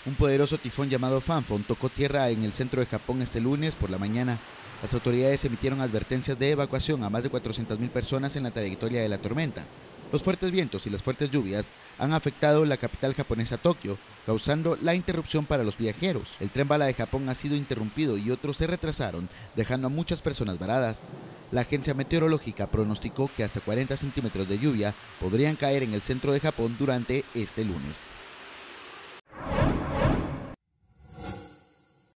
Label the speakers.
Speaker 1: Un poderoso tifón llamado Phanphone tocó tierra en el centro de Japón este lunes por la mañana. Las autoridades emitieron advertencias de evacuación a más de 400.000 personas en la trayectoria de la tormenta. Los fuertes vientos y las fuertes lluvias han afectado la capital japonesa Tokio, causando la interrupción para los viajeros. El tren bala de Japón ha sido interrumpido y otros se retrasaron, dejando a muchas personas varadas. La agencia meteorológica pronosticó que hasta 40 centímetros de lluvia podrían caer en el centro de Japón durante este lunes.